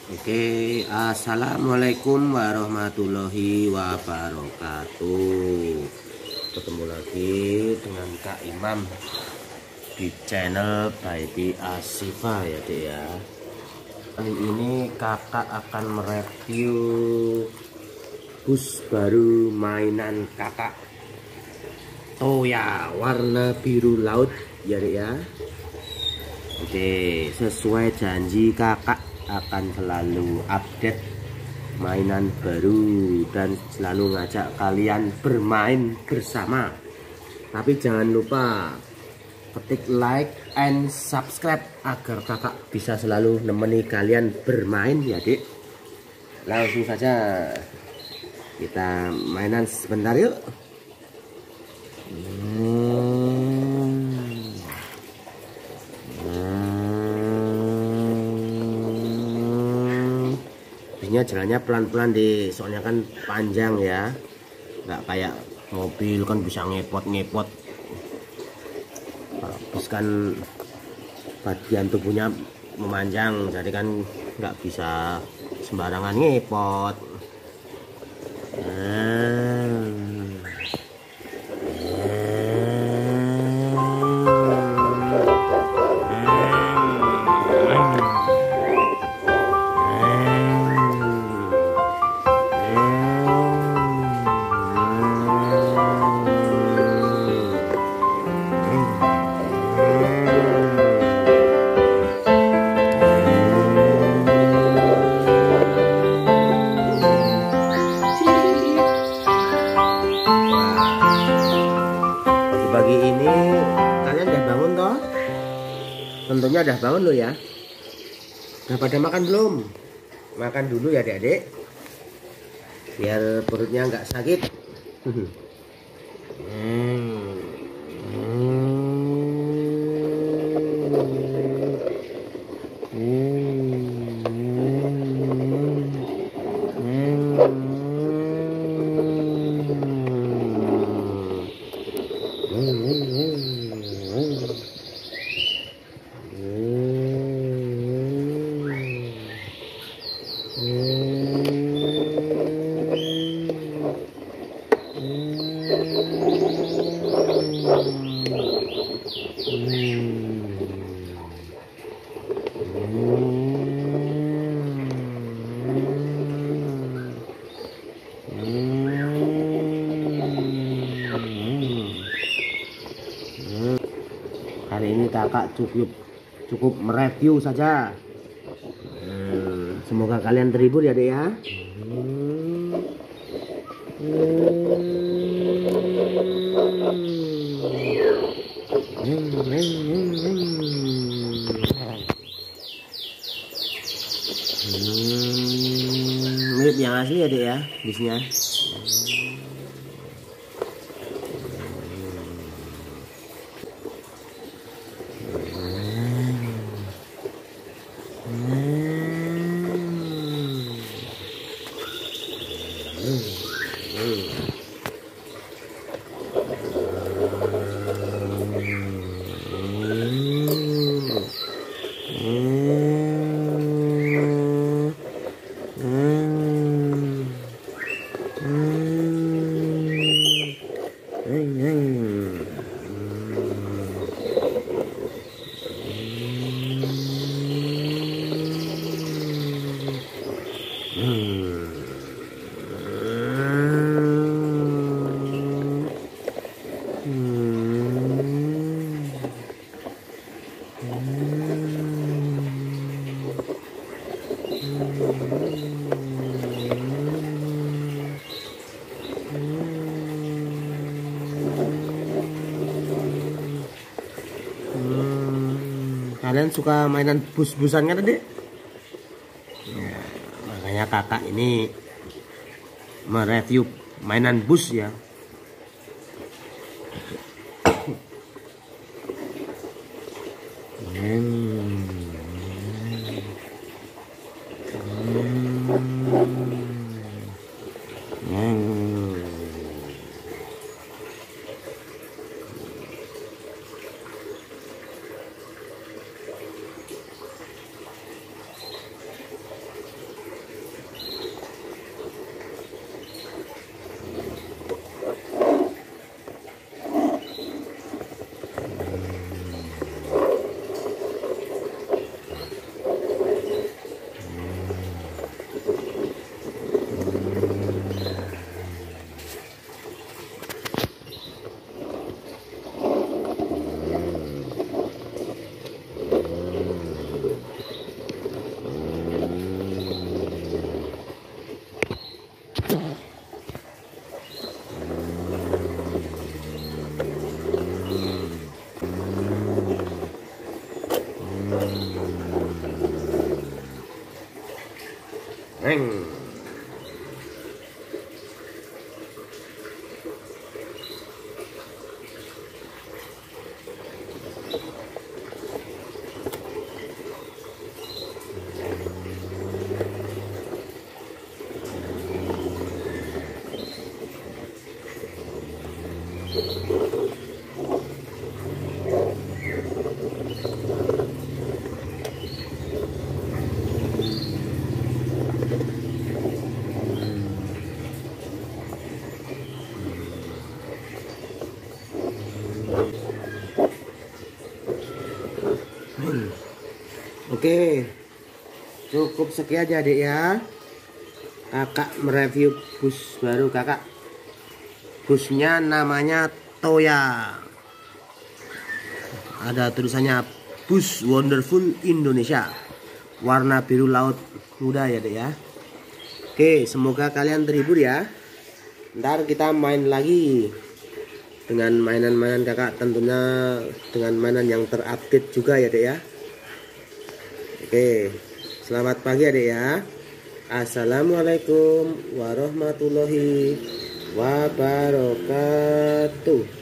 Oke, assalamualaikum warahmatullahi wabarakatuh. Ketemu lagi dengan Kak Imam di channel Baiti Asifa ya dek ya. Kali ini kakak akan mereview bus baru mainan kakak, Toya warna biru laut ya dek ya. Oke, sesuai janji kakak akan selalu update mainan baru dan selalu ngajak kalian bermain bersama. Tapi jangan lupa ketik like and subscribe agar kakak bisa selalu nemeni kalian bermain ya dik. Langsung saja kita mainan sebentar yuk. Bisnya jalannya pelan-pelan deh, soalnya kan panjang ya, nggak kayak mobil kan bisa ngepot-ngepot. Kalau bis kan bagian tubuhnya memanjang, jadi kan nggak bisa sembarangan ngepot. Pagi ini kalian udah bangun toh? Tentunya udah bangun lo ya. Udah pada makan belum? Makan dulu ya adik-adik, biar perutnya nggak sakit. Kali ini kakak cukup mereview saja. Semoga kalian terhibur ya dek ya. Mirip yang asli ya dek ya bisnya. Kalian suka mainan bus-busan kan adik? Ya, makanya kakak ini mereview mainan bus ya. Neng. Oke, cukup sekian aja adik ya. Kakak mereview bus baru kakak. Busnya namanya Toya. Ada tulisannya Bus Wonderful Indonesia. Warna biru laut muda ya dek ya. Oke, semoga kalian terhibur ya. Ntar kita main lagi dengan mainan-mainan kakak, tentunya dengan mainan yang terupdate juga ya dek ya. Oke, selamat pagi adik ya. Assalamualaikum warahmatullahi wabarakatuh.